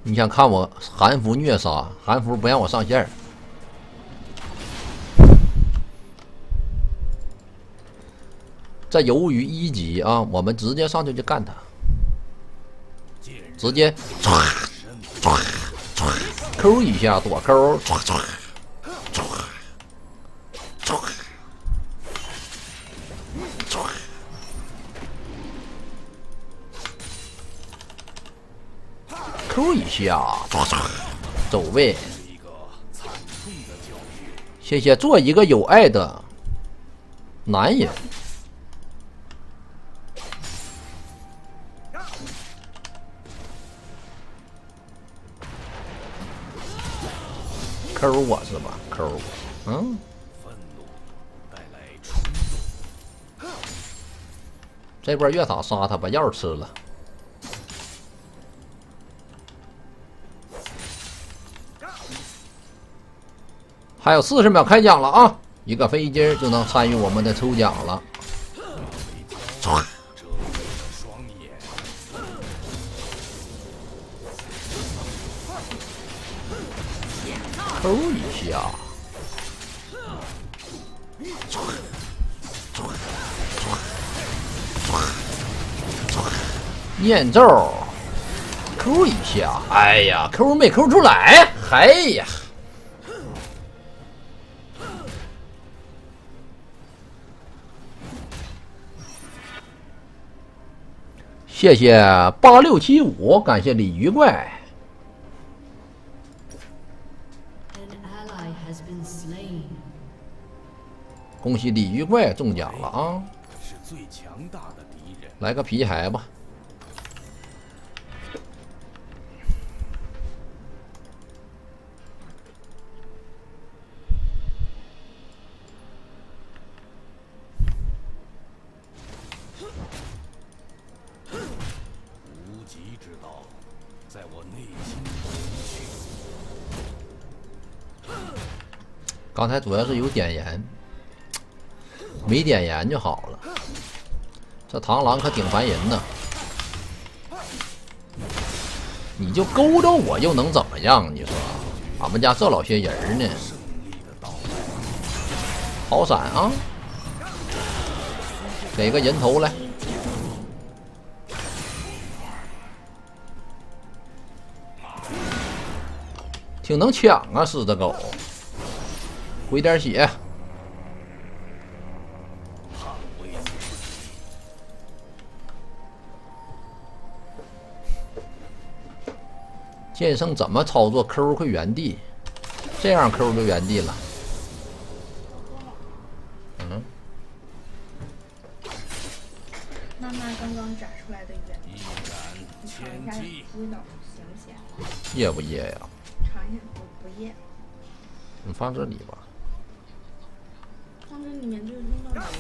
你想看我韩服虐杀？韩服不让我上线。这由于1级啊，我们直接上去就干他，直接Q 一下躲 Q， Q 一下，走位。谢谢，做一个有爱的男人。Q 我是吧 ？Q 我，嗯。这波月塔杀他，把药吃了。还有40秒开奖了啊！一个飞机就能参与我们的抽奖了。抽一下。念咒 ，Q 一下。哎呀 ，Q 没 Q 出来，哎呀！谢谢8675，感谢鲤鱼怪。恭喜鲤鱼怪中奖了啊！ 是最强大的敌人。 来个皮海吧。 无极之道，在我内心中去。 刚才主要是有点燃，没点燃就好了。这螳螂可挺烦人呢，你就勾着我又能怎么样？你说，俺们家这老些人呢？好闪啊！给个人头来。挺能抢啊，狮子狗，回点血。剑圣怎么操作 ？Q 会原地，这样 Q 就原地了。嗯。 妈妈刚刚炸出来的原地，你尝一下味道咸不咸？ 噎不噎呀？ 尝一下，不噎。 你放这里吧。 放这里面就扔到里面。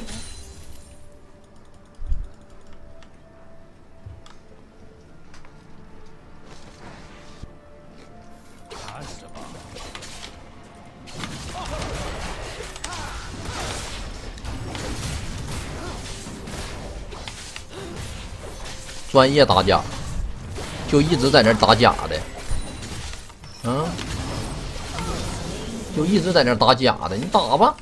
看着吧。 专业打假，就一直在那打假的，嗯，就一直在那打假的，你打吧。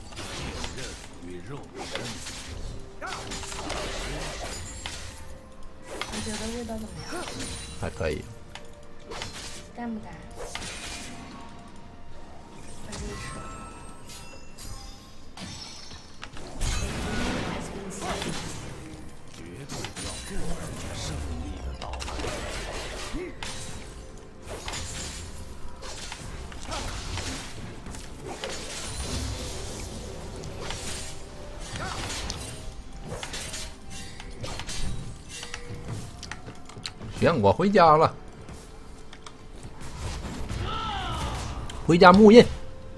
你觉得味道怎么样？ 还可以。 干不干？反正吃。 绝对不要坐等胜利的到来。 行，我回家了，回家木印。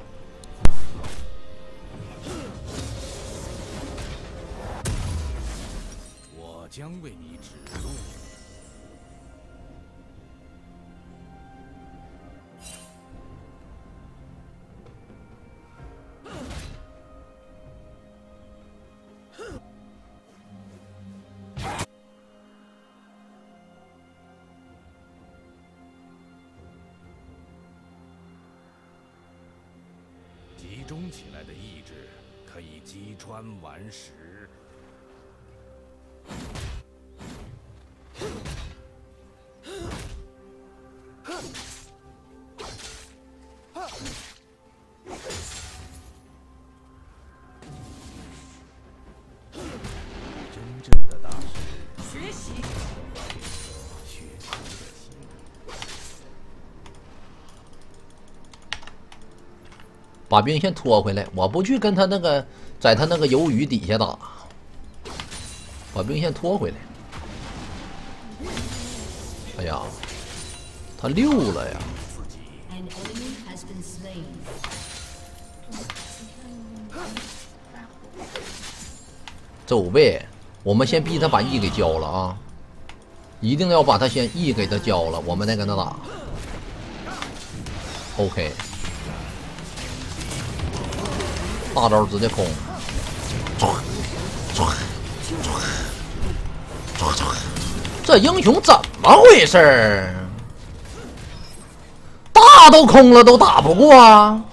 我将为你指路。 起来的意志可以击穿顽石。真正的大师学习，学习的心。 把兵线拖回来，我不去跟他那个，在他那个鱿鱼底下打，把兵线拖回来。哎呀，他溜了呀！走呗，我们先逼他把 E 给交了啊！一定要把他先 E 给他交了，我们再跟他打。OK。大招直接空，这英雄怎么回事儿？大都空了都打不过啊！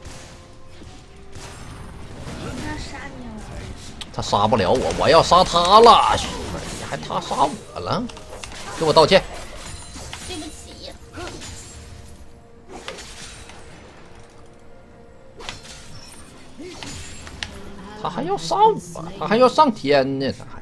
他杀不了我，我要杀他了，媳妇儿，你还他杀我了？给我道歉。 对不起。 他还要杀我，他还要上天呢，他还。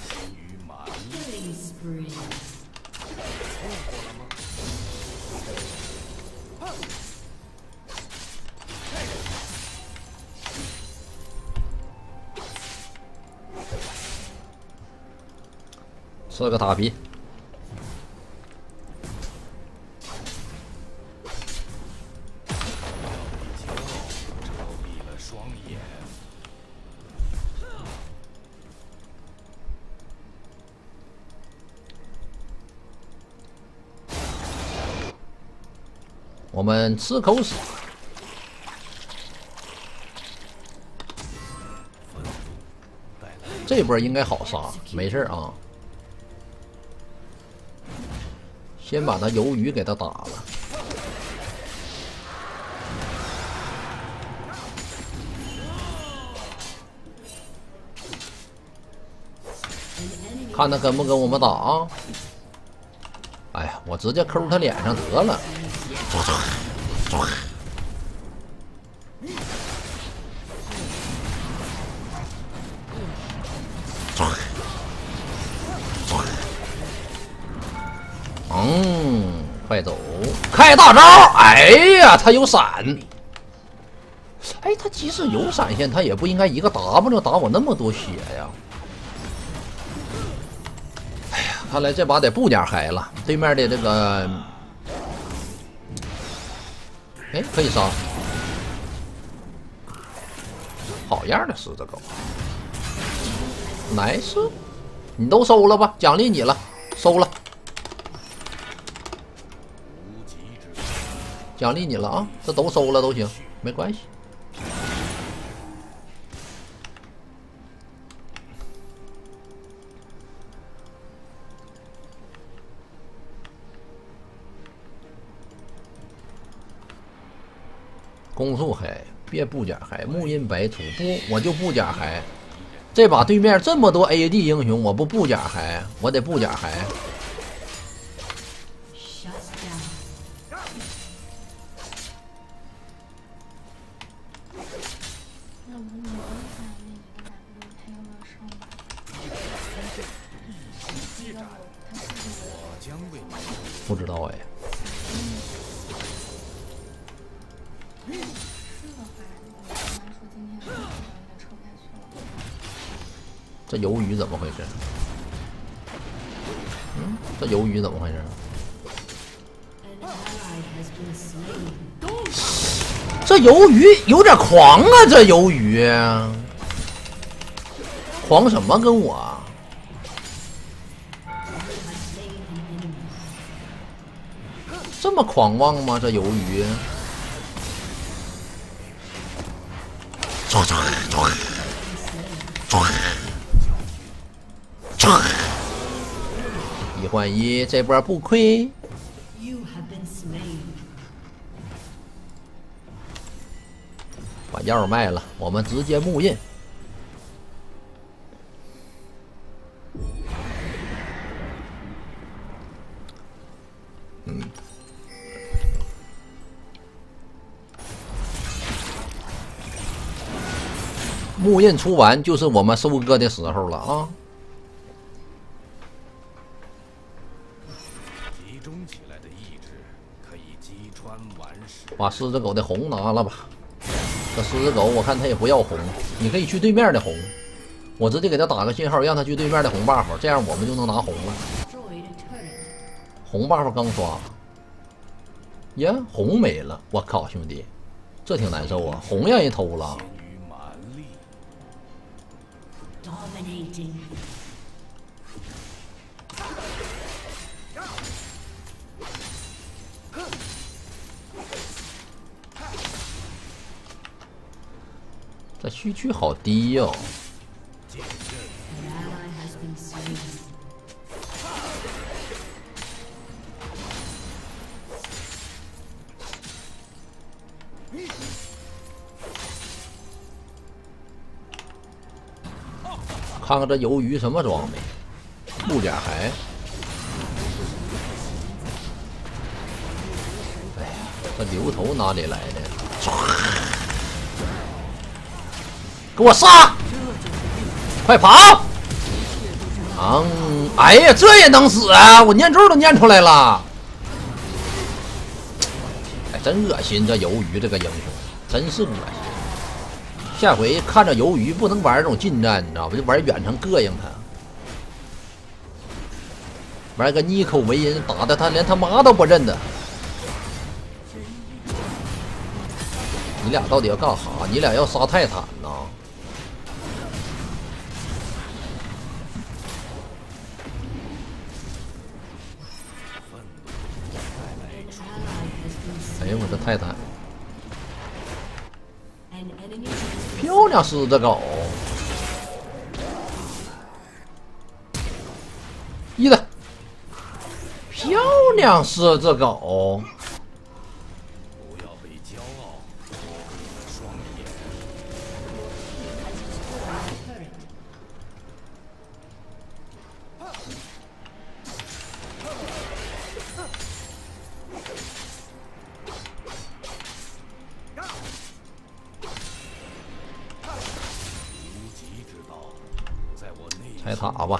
吃个塔皮。我们吃口屎。这波应该好杀，没事啊。先把他鱿鱼给他打了。看他跟不跟我们打啊？哎呀，我直接抠他脸上得了。快走！开大招！哎呀，他有闪。哎，他即使有闪现，他也不应该一个 W 打我那么多血呀。哎呀，看来这把得布点嗨了。对面的这个，哎，可以杀。好样的，狮子狗 ！Nice， 你都收了吧，奖励你了，收了。奖励你了啊！这都收了都行，没关系。攻速嗨，别布甲嗨，木印白土不，我就布甲嗨。这把对面这么多 AD 英雄，我不布甲嗨，我得布甲嗨。不知道哎。这鱿鱼怎么回事？这鱿鱼怎么回事？这鱿鱼有点狂啊！这鱿鱼狂什么？跟我？这么狂妄吗？这鱿鱼？1换1，这波不亏。把药卖了，我们直接木印。木印出完就是我们收割的时候了啊！ 集中起来的意志可以击穿顽石。 把狮子狗的红拿了吧。这狮子狗我看他也不要红，你可以去对面的红，我直接给他打个信号，让他去对面的红 buff， 这样我们就能拿红了。红 buff 刚刷，呀，红没了！我靠，兄弟，这挺难受啊！红让人偷了。 Dominating. 这区区好低哟、看看这鱿鱼什么装备？木甲骸。哎呀，这牛头哪里来的？唰！给我杀！快跑！哎呀，这也能死啊！我念咒都念出来了。哎，真恶心！这鱿鱼这个英雄，真是恶心。 下回看着鱿鱼不能玩这种近战，你知道吧？就玩远程膈应他，玩个妮蔻维因打的他连他妈都不认得。你俩到底要干啥？你俩要杀泰坦呐？哎呦我的泰坦！ 漂亮，狮子狗！一的，漂亮，狮子狗！ 不要被骄傲夺过你的双眼。 拆塔吧。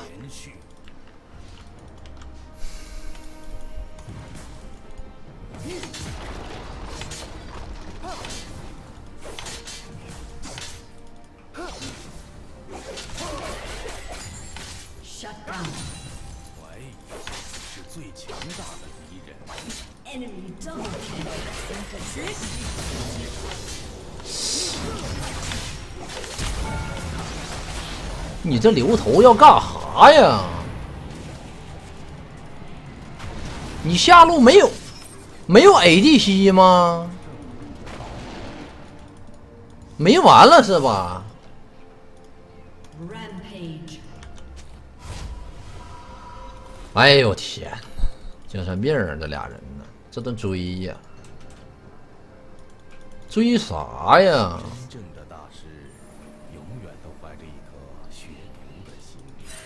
怀疑是最强大的敌人。 Enemy double kill. 学习。 你这留头要干啥呀？你下路没有ADC 吗？没完了是吧？ Rampage. 哎呦天哪，精神病啊！这俩人呢，这都追呀，追啥呀？ 真正的大师永远都怀着一颗血牛的心。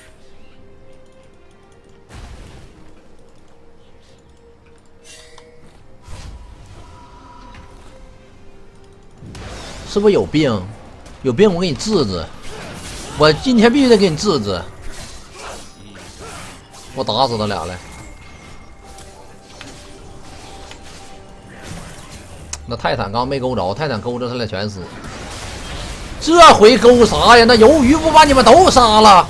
是不是有病？有病我给你治治！我今天必须得给你治治！我打死他俩来！那泰坦刚没勾着，泰坦勾着他俩全死。这回勾啥呀？那鱿鱼不把你们都杀了？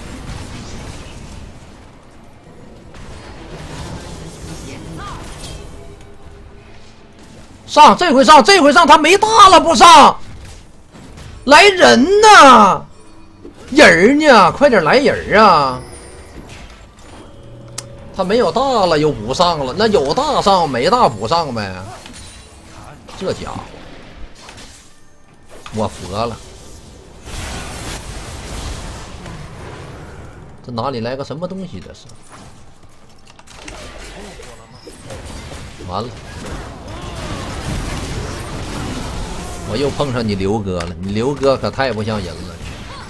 上，这回上，这回上，他没大了不上，来人呐！人呢？快点来人啊！他没有大了又不上了，那有大上没大不上呗？这家伙，我服了。这哪里来个什么东西？这是？完了。 我又碰上你刘哥了，你刘哥可太不像人了。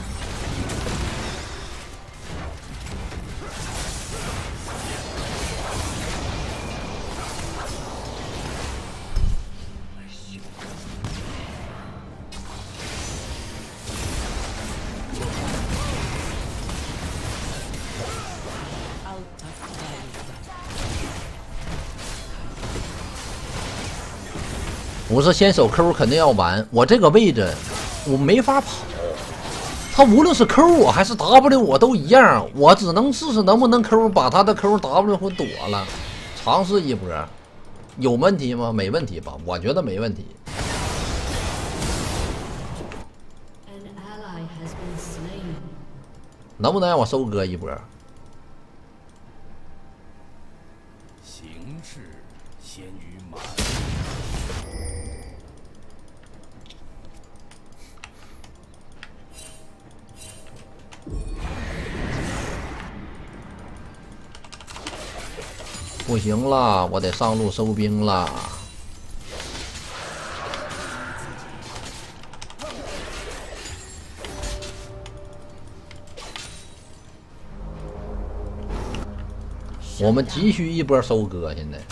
我是先手 Q 肯定要完，我这个位置我没法跑，他无论是 Q 我还是 W 我都一样，我只能试试能不能 Q 把他的 QW 给躲了，尝试一波，有问题吗？没问题吧？我觉得没问题。能不能让我收割一波？ 形势先于满。 不行了，我得上路收兵了。我们急需一波收割，现在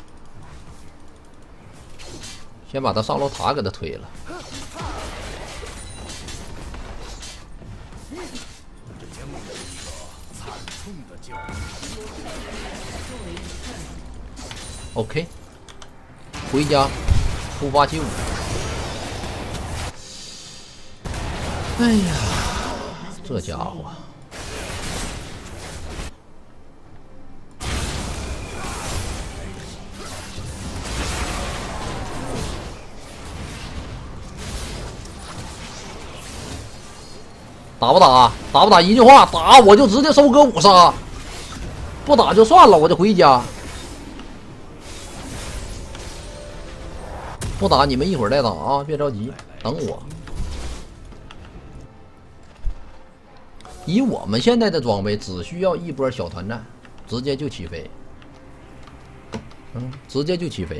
先把他上楼塔给他推了。OK， 回家，突发奇舞。哎呀，这家伙！打不打？打不打？一句话，打我就直接收割5杀，不打就算了，我就回家。不打你们一会儿再打啊，别着急，等我。以我们现在的装备，只需要一波小团战，直接就起飞。直接就起飞。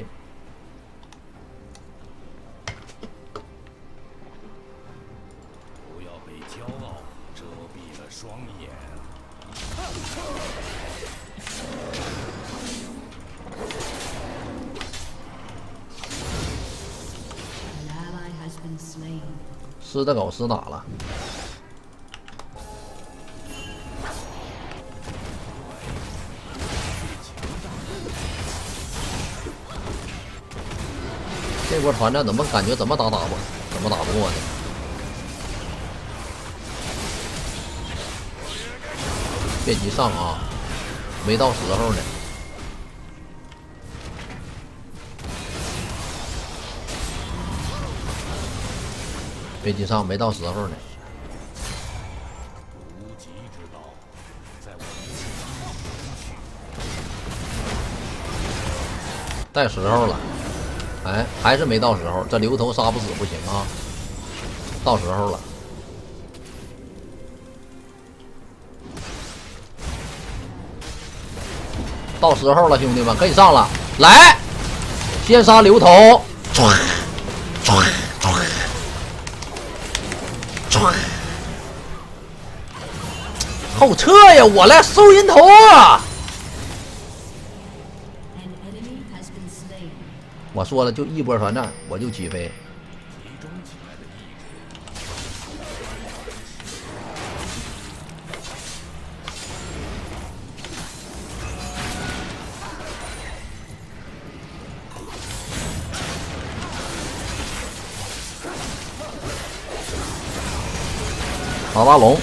不要被骄傲遮蔽了双眼。 狮子狗死打了。这波团战怎么感觉怎么打不过呢？别急上啊，没到时候呢。别急上，没到时候呢。 无极之道，在我带时候了，哎，还是没到时候。这留头杀不死不行啊，到时候了。到时候了，兄弟们可以上了，来，先杀留头，唰唰唰唰，后撤呀！我来收人头啊！我说了，就一波团战，我就起飞。卡巴龙，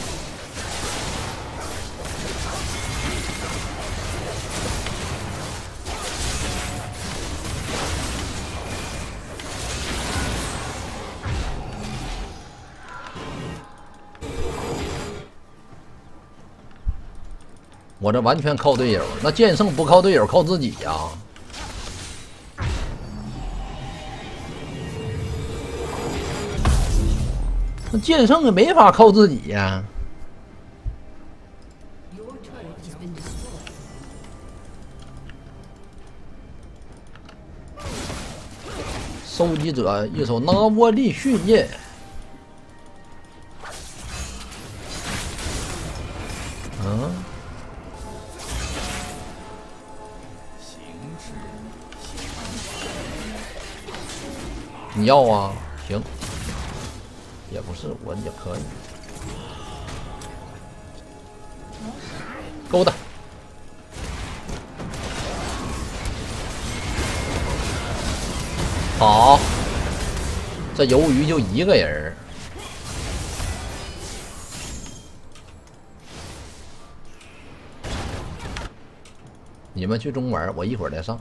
我这完全靠队友，那剑圣不靠队友，靠自己呀。那剑圣也没法靠自己呀。 收集者一手拿沃利训印。嗯。你要啊？行，也不是，我也可以。勾搭。好，这鱿鱼就一个人儿。你们去中玩，我一会儿再上。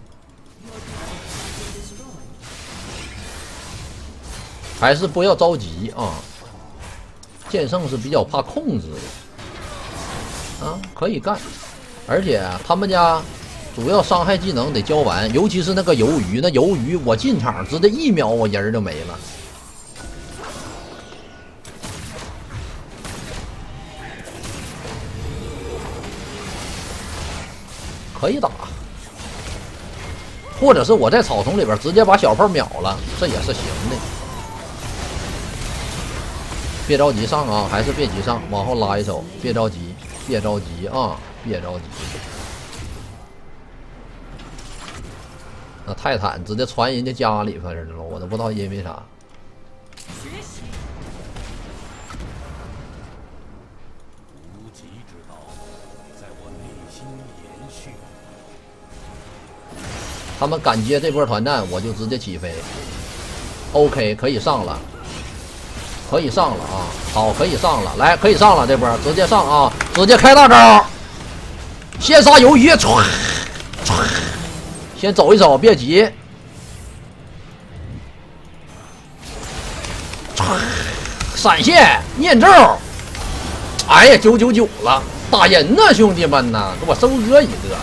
还是不要着急啊！剑圣是比较怕控制的啊，可以干，而且他们家主要伤害技能得交完，尤其是那个鱿鱼，那鱿鱼我进场直接1秒我人就没了。可以打，或者是我在草丛里边直接把小炮秒了，这也是行的。别着急上啊，还是别急上，往后拉一手，别着急，别着急啊，别着急。那泰坦直接传人家家里头去了，我都不知道因为啥。 无极之道在我内心延续。 他们敢接这波团战，我就直接起飞。OK， 可以上了。可以上了啊！好，可以上了，来，可以上了，这波直接上啊！直接开大招，先杀鱿鱼，唰唰，先走一走，别急，唰，闪现，念咒，哎呀，999了，打人呢，兄弟们呐，给我收割一个。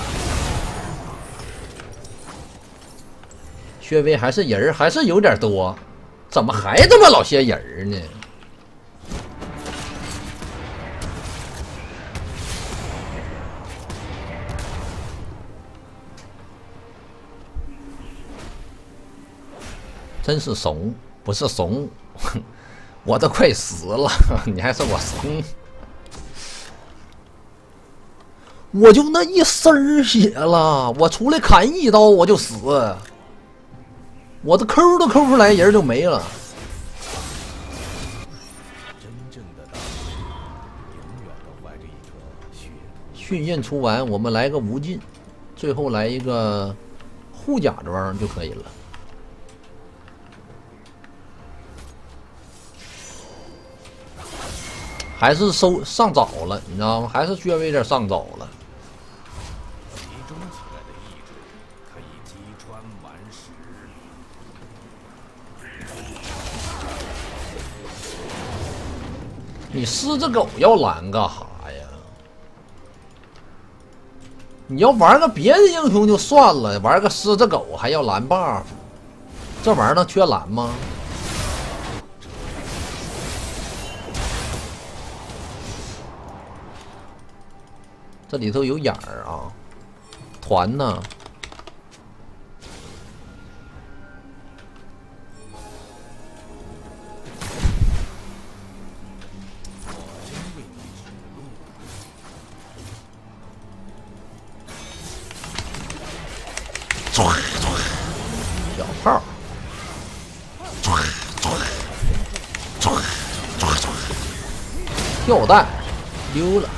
薛微还是人还是有点多。怎么还这么老些人呢？真是怂，不是怂，我都快死了，你还说我怂？我就那一丝血了，我出来砍一刀我就死。我的抠都抠出来，人就没了。 真正的大师永远都怀着一颗血。 训印出完，我们来个无尽，最后来一个护甲装就可以了。还是上早了，你知道吗？还是稍微有点上早了。 集中起来的意志可以击穿顽石。 你狮子狗要蓝干啥呀？你要玩个别的英雄就算了，玩个狮子狗还要蓝 buff， 这玩意儿能缺蓝吗？这里头有眼儿啊，团呢？唰唰，小炮，唰唰唰唰唰，跳弹溜了。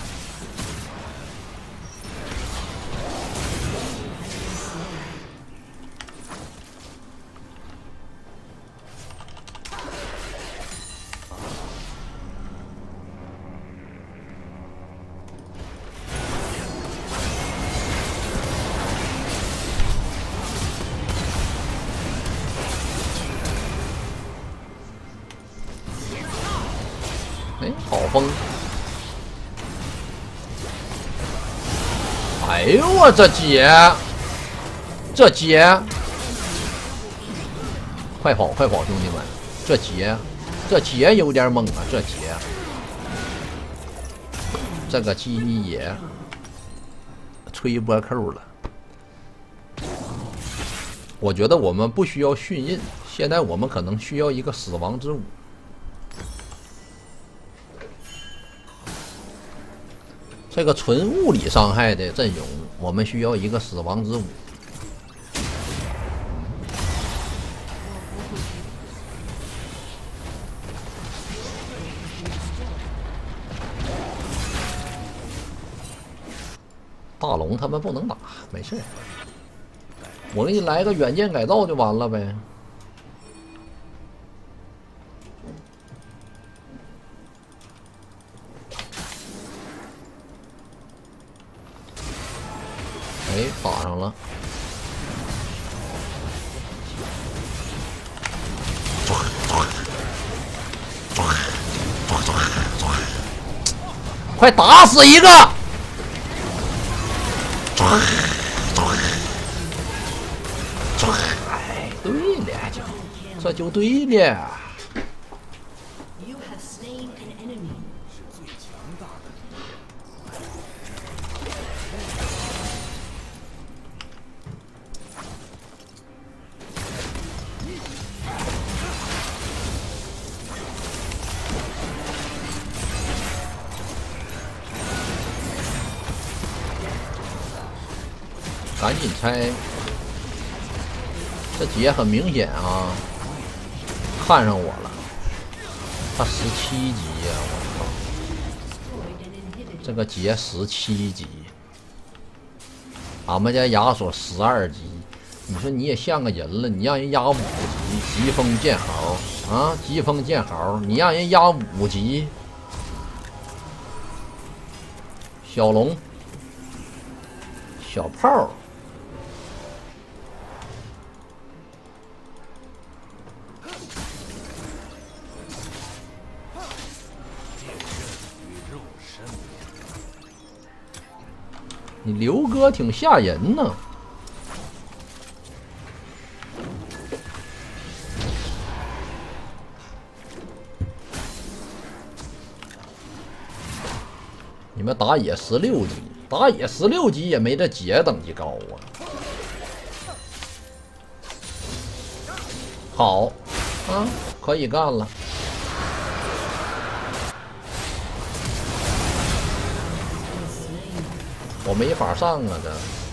哎，好风！哎呦我这接，快跑快跑，兄弟们！这接有点猛啊，这个鸡也吹波扣了。我觉得我们不需要训印， 现在我们可能需要一个死亡之舞。这个纯物理伤害的阵容，我们需要一个死亡之舞。大龙他们不能打，没事。我给你来个远见改造就完了呗。哎，打上了。快打死一个！哎，对了，这就对了。 You have slain an enemy. 是最强大的。 赶紧拆！这姐很明显啊，看上我了。他17级呀、我靠！这个姐17级，俺们家亚索12级。你说你也像个人了，你让人压5级，疾风剑豪啊，疾风剑豪，你让人压5级。小龙，小炮。你刘哥挺吓人呢。你们打野16级，打野16级也没这姐等级高啊。好，啊，可以干了。我没法上啊，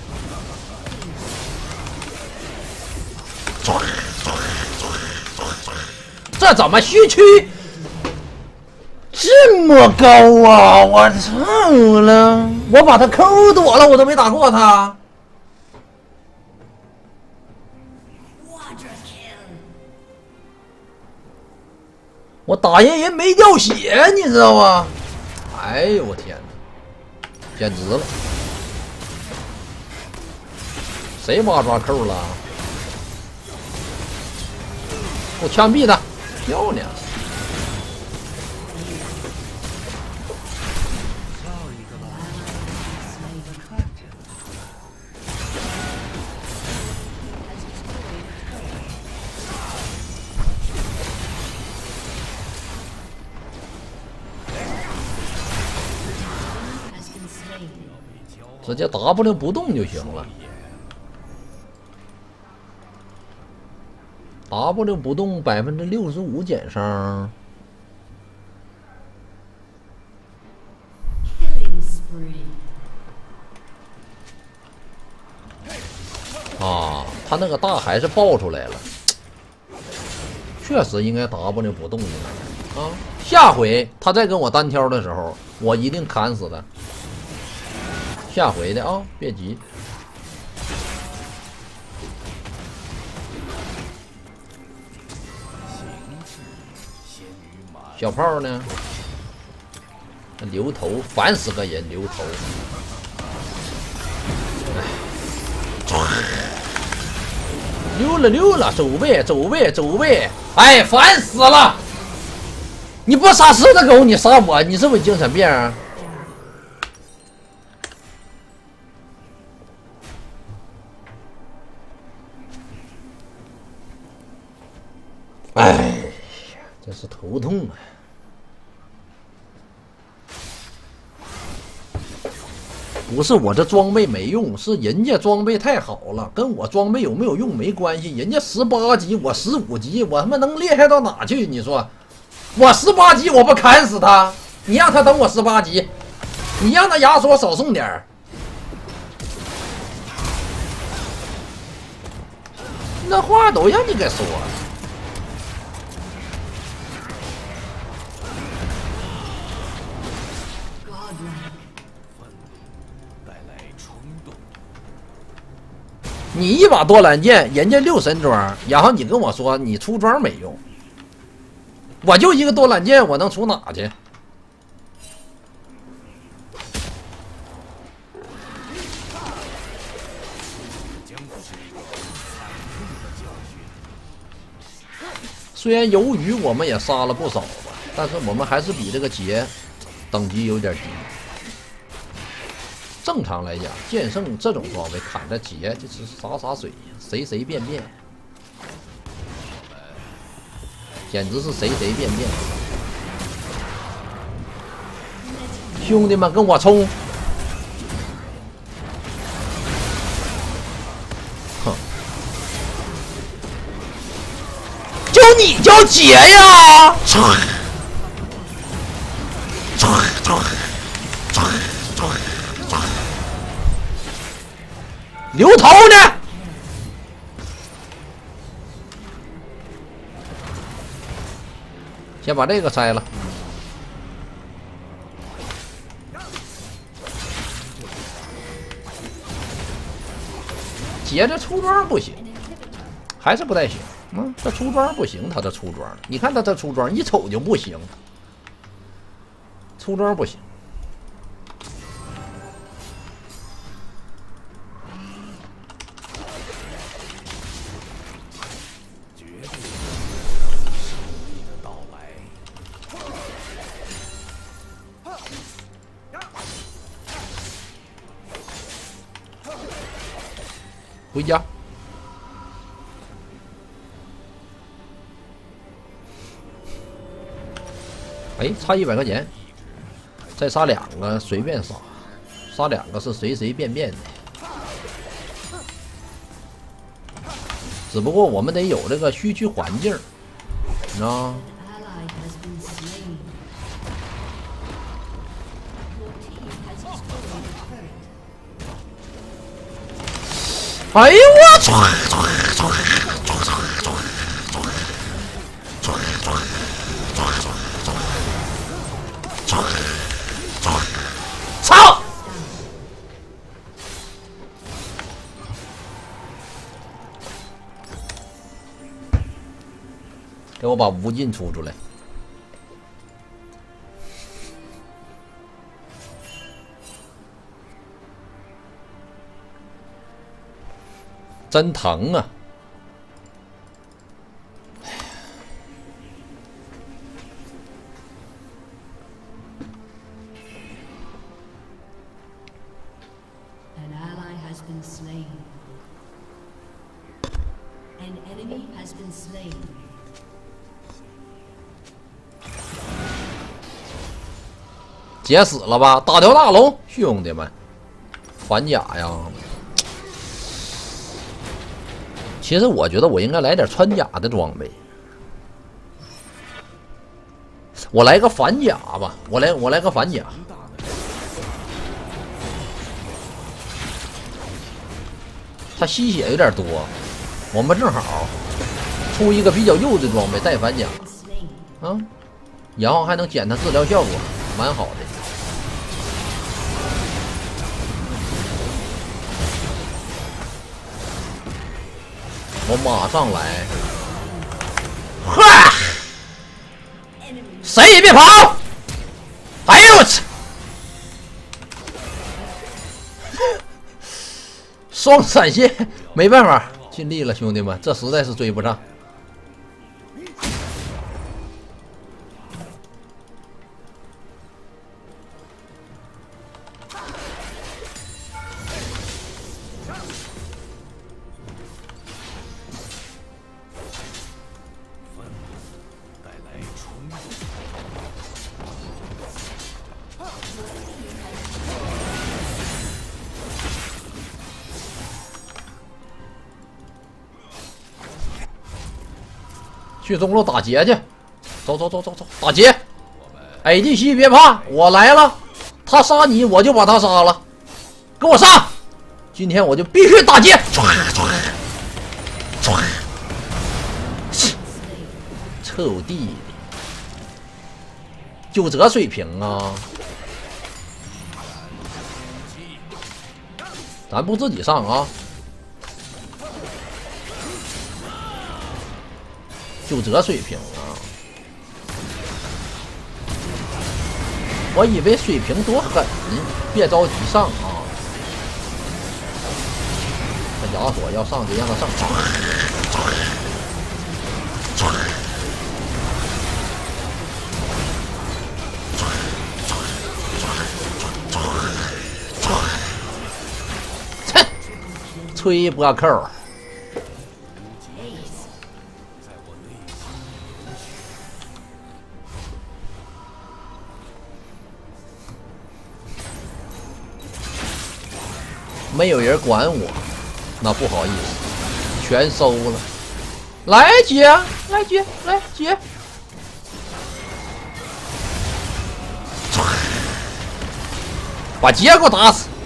这怎么虚区这么高啊！我操了！我把他抠躲了，我都没打过他。我打人没掉血，你知道吗？哎呦我天哪，简直了！谁挖抓扣了？给我枪毙他！漂亮！直接 W 不动就行了。W 不动65%减伤。啊，他那个大还是爆出来了，确实应该 W 不动的啊。下回他再跟我单挑的时候，我一定砍死他。下回的啊，别急。小炮呢？留头，烦死个人！留头。溜了，走位！哎，烦死了！你不杀狮子狗，你杀我，你是不是精神病啊？哎呀，真是头痛啊！ 不是我这装备没用，是人家装备太好了，跟我装备有没有用没关系。人家18级，我15级，我他妈能厉害到哪去？你说，我18级我不砍死他？你让他等我18级，你让他亚索少送点儿。那话都让你给说了。你一把多兰剑，人家6神装，然后你跟我说你出装没用，我就一个多兰剑，我能出哪去？虽然鱿鱼我们也杀了不少吧，但是我们还是比这个杰等级有点低。正常来讲，剑圣这种装备砍着杰就是洒水，随便，简直是随便。兄弟们，跟我冲！哼，就你叫杰呀！留头呢？先把这个拆了。姐这出装不行，还是不太行。这出装不行，他这出装，你看他这出装一瞅就不行，出装不行。回家。哎，差100块钱，再杀2个随便杀，杀2个是随便的。只不过我们得有这个虚区环境，你知道吗？哎呦我操！操！给我把无尽出来。真疼啊！解死了吧，打条大龙，兄弟们，反甲呀！其实我觉得我应该来点穿甲的装备，我来个反甲吧，我来个反甲。他吸血有点多，我们正好出一个比较幼的装备带反甲，然后还能减他治疗效果，蛮好的。我马上来！哈！谁也别跑！哎呦我操！双闪现，没办法，尽力了，兄弟们，这实在是追不上。 去中路打劫去，走，打劫 ！ADC 别怕，我来了，他杀你我就把他杀了，跟我上！今天我就必须打劫！臭弟弟，就这水平啊！咱不自己上啊！就这水平啊！我以为水平多狠呢，别着急上啊！这亚索要上就让他上。切，吹一波扣。没有人管我，那不好意思，全收了。来姐，来姐，来姐，把姐给我打死！